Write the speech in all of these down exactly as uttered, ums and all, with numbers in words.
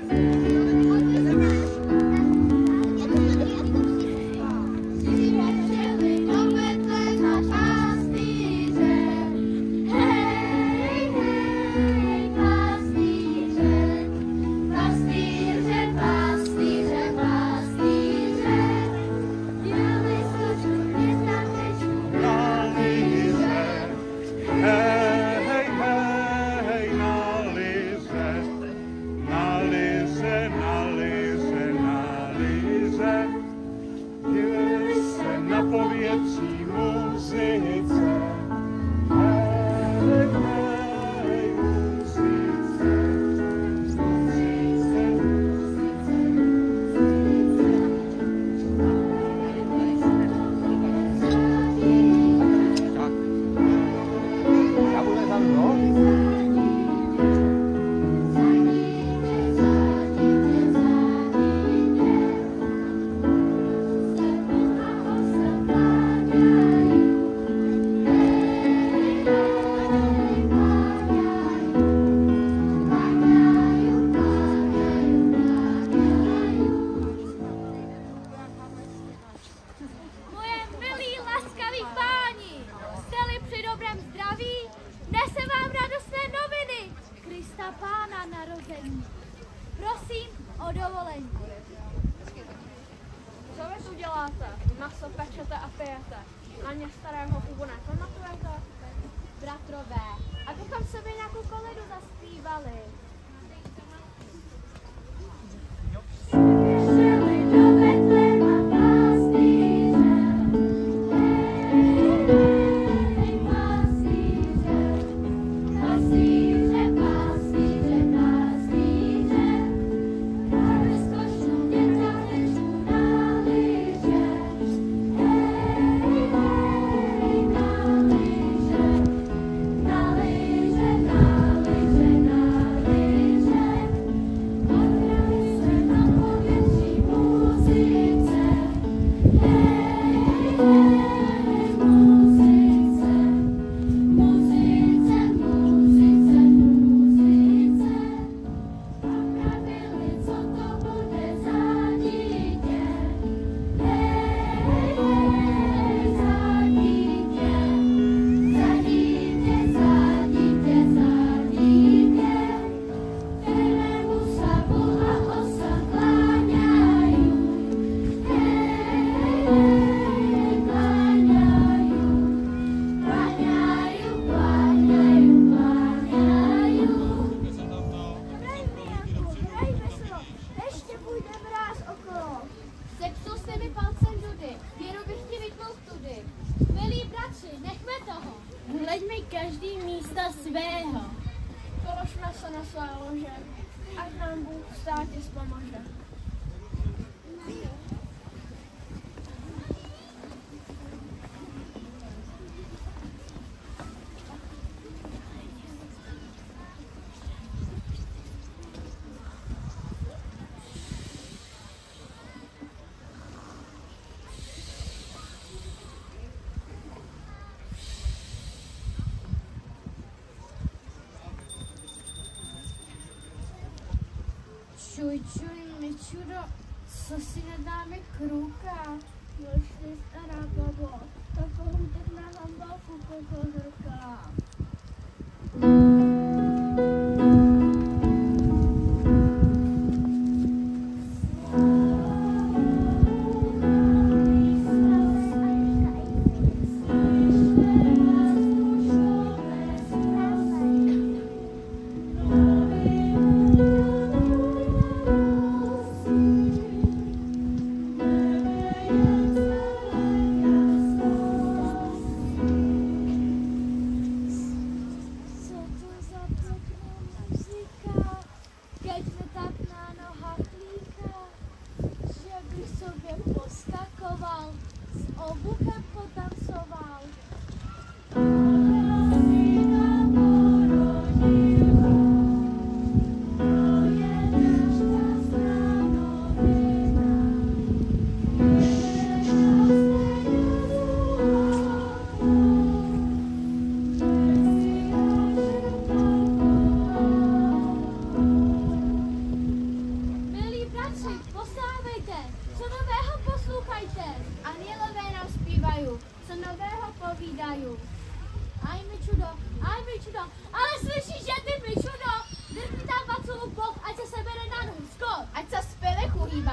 Čuj, čuj, mi čudo, co si nedáme krouka? Nožli stará babo, takovou tak na hambálku pokozrka.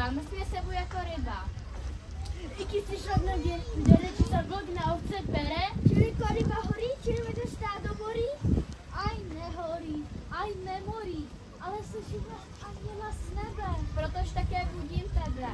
ryba, mrkne sebou jako ryba. Jaký jsi šladnodě, kde lečí za blok na ovce pere? Čili ryba horí, čili vede stádo morí? Aj nehorí, aj nemorí, ale slyším anděla z nebe. Protož také budím tebe.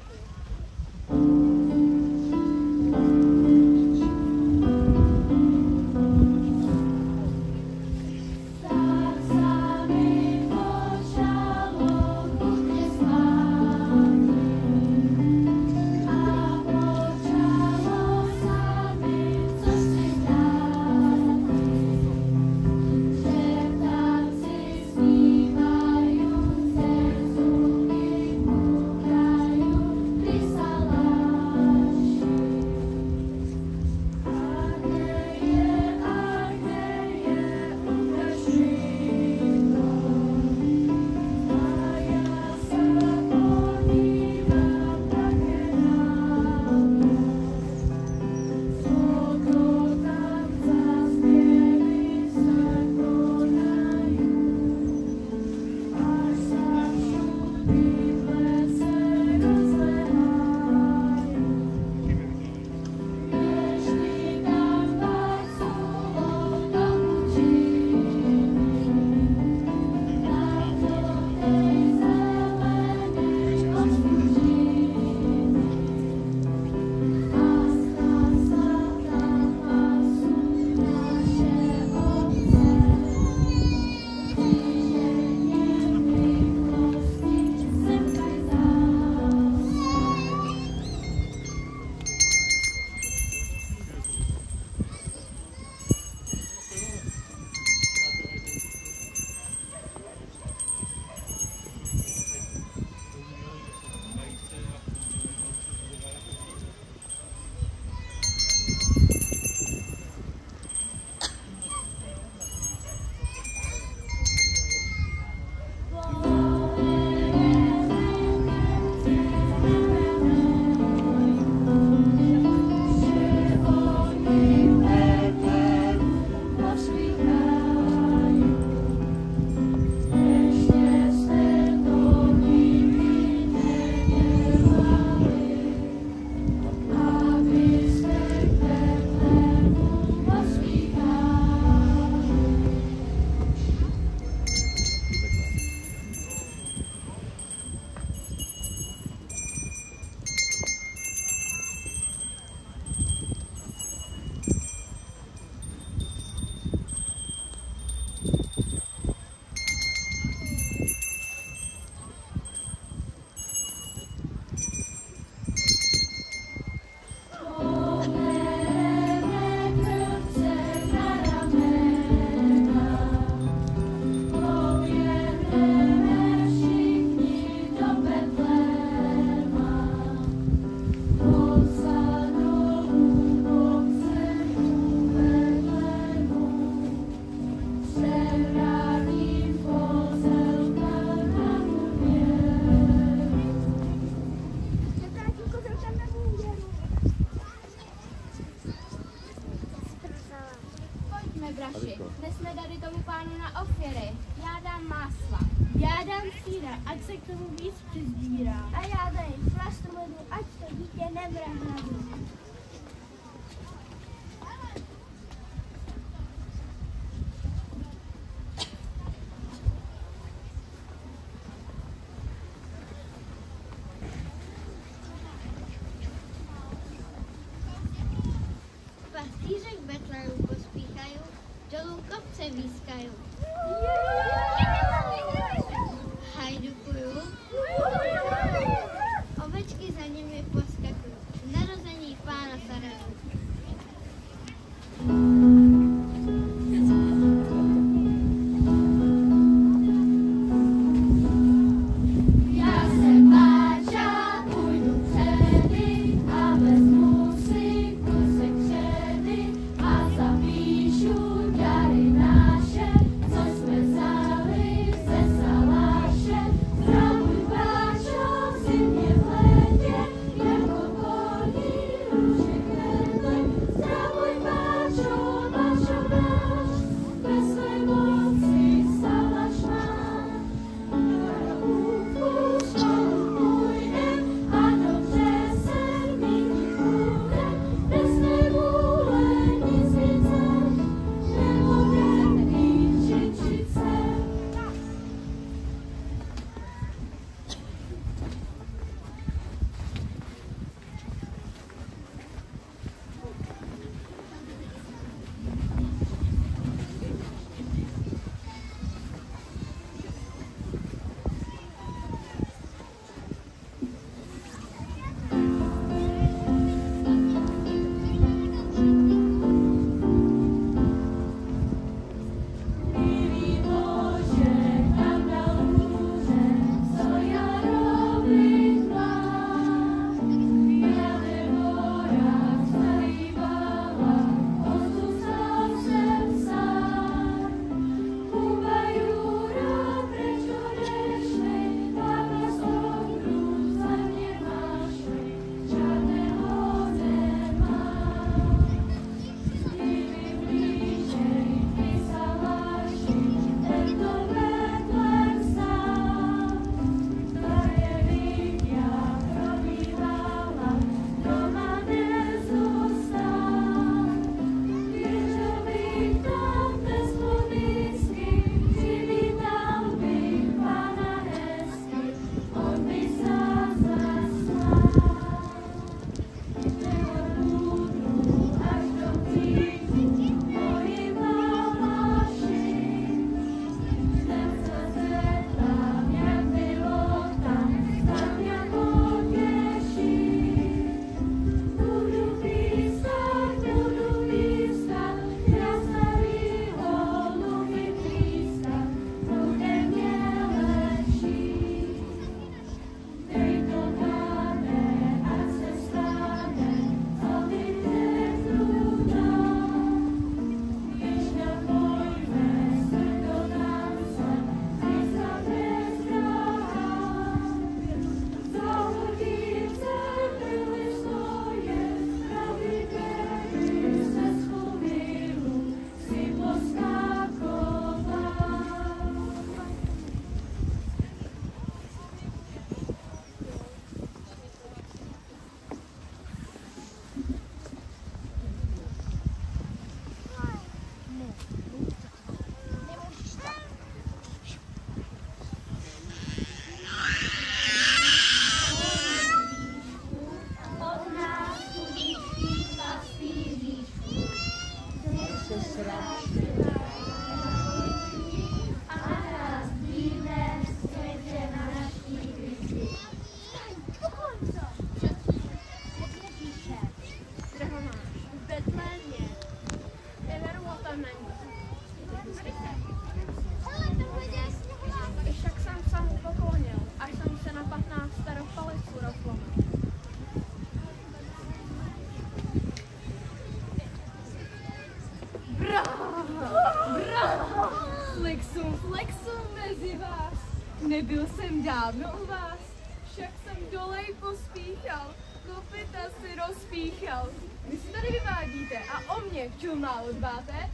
Braši, nesme dali tomu pánu na ofěry. Já dám másla. Já dám síra, ať se k tomu víc přizdírá. A já dej flastu medu, ať to dítě nemrhne. Pastýřek Betlému pospíchají, dolů kopce výskají. Hajdukuju, ovečky za nimi poskakují. Narození pána Sarenu. Nebyl jsem dávno u vás, však jsem dolej pospíchal, kopyta si rozpíchal. Vy si tady vyvádíte a o mě v čem málo dbáte?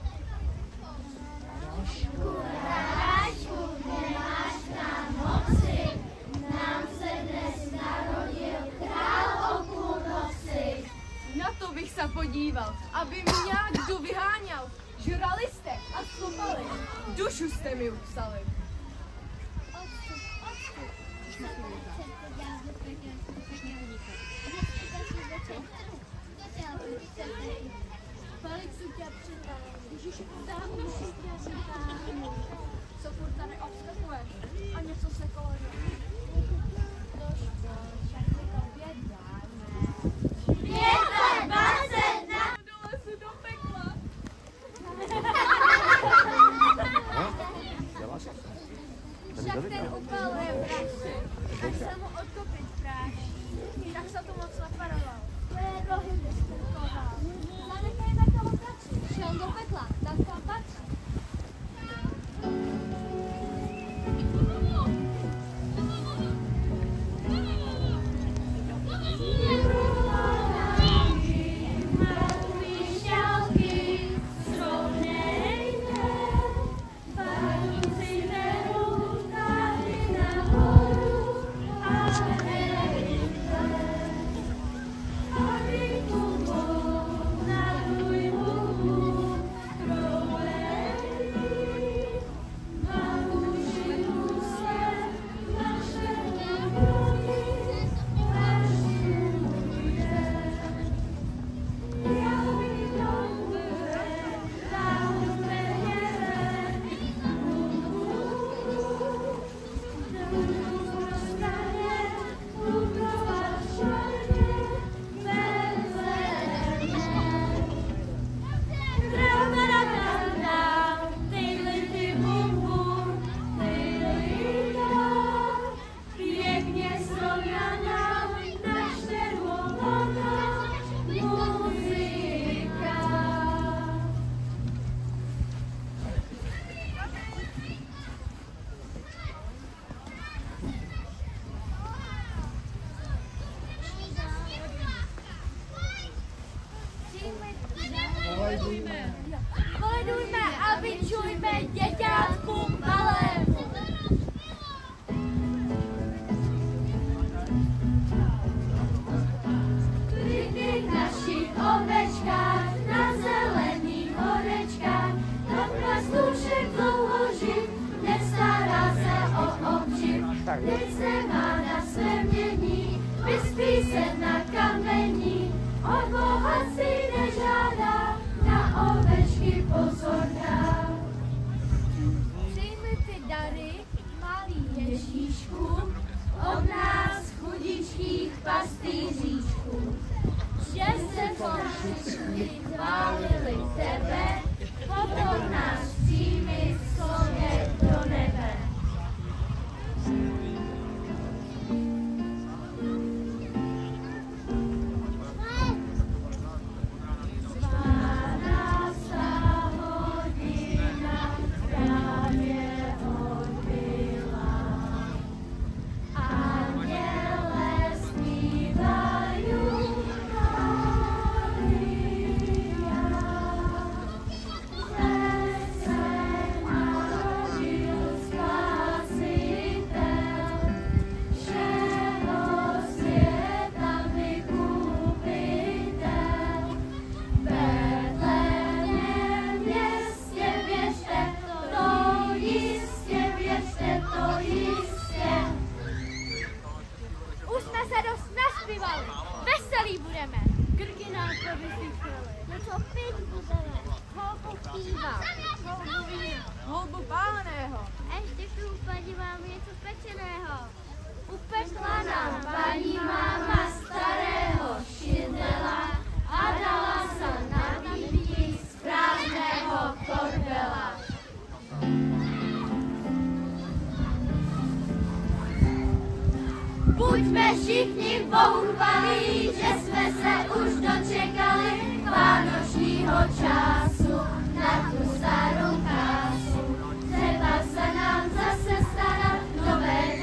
Ráčku, nemáš na moci, nám se dnes narodil král o půlnoci. Na to bych se podíval, aby mě nějak kdo vyháněl. Žrali jste a slupali, dušu jste mi upsali. Velice tě přitáhnu. Ježiši, dávno si tě přitáhnu. Co furt tady obskakuješ? A něco se koluje. Pět, dvacet, na... Do lesu, do pekla. Však ten upal je vraždy. Až se mu odkopit práší. Tak se to moc naparoval. To je rohy vystupoval. Zanechejme toho pračí. Šel do pekla, tak tam patří. Koledujme a vyčujme děťátku malému. Klidny v našich ovečkách, na zelených horečkách, do pastušek dlouho živ, nestará se o obživ. Teď se má na své mění, vyspí se na kamení, od Boha si nežádá, na ovečky pozor dá. Přijmi ty dary, malý Ježíšku, od nás chudičkých pastýříčků. Že se pošišky chválili tebe, potom nás přijmi k sobě do nebe. Veselý budeme. Krky nám to vysychly. No co pít budeme? Holbu píva. Holbu vína. Holbu páleného. Ještě tu paní máme něco pečeného. Upekla nám paní máma starého šindela a dala se na výpí z prázdného korbela. Buďme všichni Bohu chvalí, že jsme se už dočekali vánočního času na tu starou krásu. Třeba se nám zase starat nové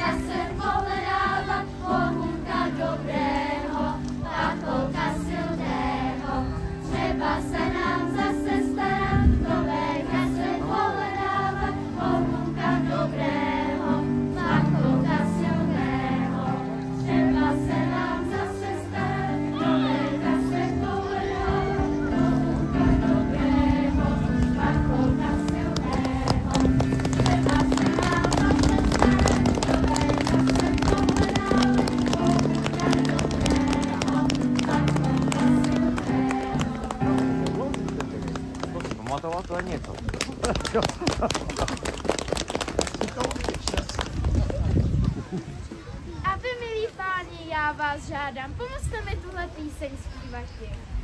ale něco. A vy, milí páni, já vás žádám, pomozte mi tuhle píseň zpívat.